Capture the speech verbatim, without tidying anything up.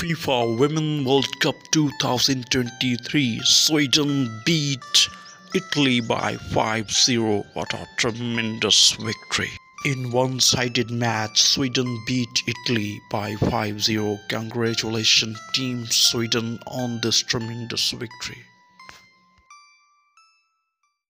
FIFA Women World Cup twenty twenty-three, Sweden beat Italy by five zero. What a tremendous victory. In one-sided match, Sweden beat Italy by five zero. Congratulations Team Sweden on this tremendous victory.